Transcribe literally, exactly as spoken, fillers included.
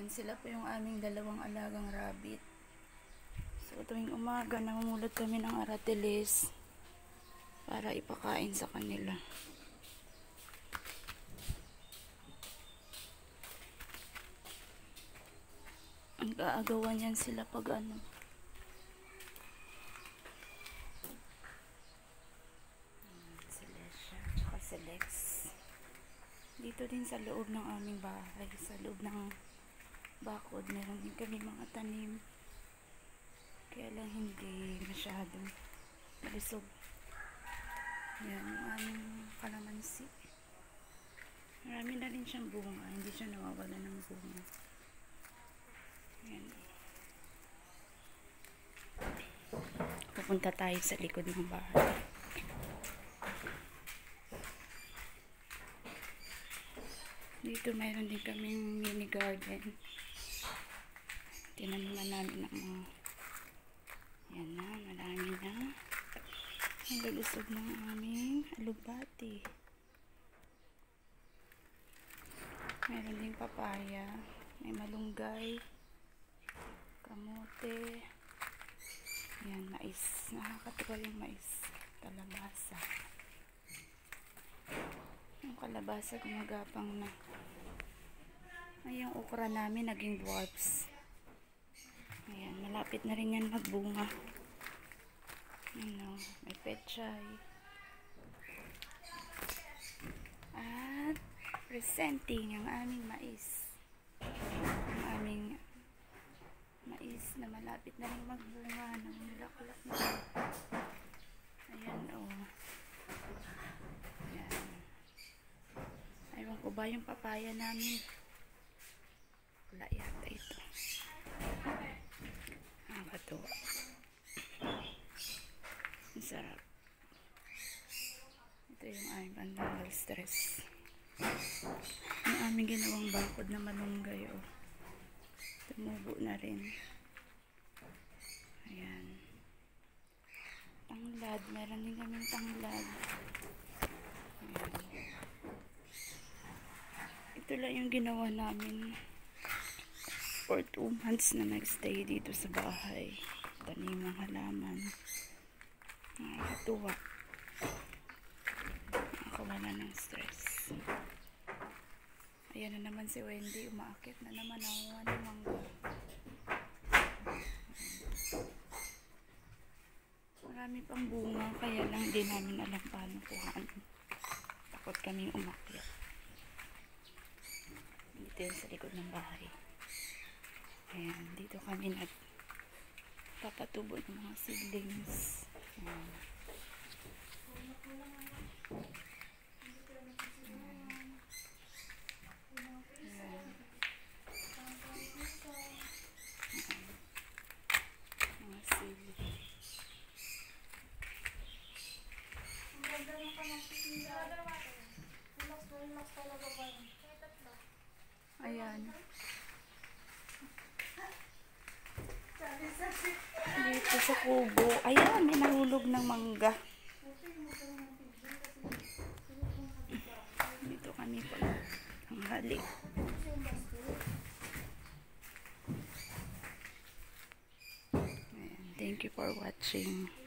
Ayan, sila po yung aming dalawang alagang rabbit. So, tuwing umaga, namumulot kami ng aratilis para ipakain sa kanila. Ang kaagawan yan sila pag ano. Si Lesha, tsaka si Lex. Dito din sa loob ng aming bahay, sa loob ng bakod, meron din kami mga tanim. Kaya lang hindi masyadong malusog. Yan, yung aming kalamansi. Marami na rin siyang bunga, hindi siya nawawala ng bunga. Yan. Pupunta tayo sa likod ng bahay. Dito mayroon din kaming mini garden. Tinaniman namin ng mga yan na, marami na. Ang lulusog ng aming alugbati. Mayroon din papaya, may malunggay, kamote. Yan, mais. Nakakatuwa yung mais. Kalabasa. Yung kalabasa gumagapang na. Ay, yung okra namin naging dwarfs. Ayan, malapit na rin yan magbunga. Ano, may pechay. At presenting ang aming mais. Ang aming mais na malapit na rin magbunga. Namulaklak na. Ayan, oh. Ayan. Aywan ko ba yung papaya namin? Wala yata ito. Nakakatuwa. Ang sarap. Ito yung aming pantanggal stress. Yung aming ginawang bakod na malunggay, oh. Tumubo na rin. Ayan. Tanglad. Meron din kaming tanglad. Ayan. Ito lang yung ginawa namin for two months na nagstay dito sa bahay. Tanim ng halaman. Nakakatuwa. Nakakawala ng stress. Ayan na naman si Wendy. Umaakit na naman ang ng mangga. Marami pang bunga. Kaya lang di namin alam paano kuhaan. Takot kaming umakyat. Dito yan sa likod ng bahay. Ayan. Dito kami nagpapatubo ng mga seedlings. Ayan. Ayan. Dito sa kubo. Ayan, may nahulog ng mangga. Dito kami pag tanghali. Ayan. Thank you for watching.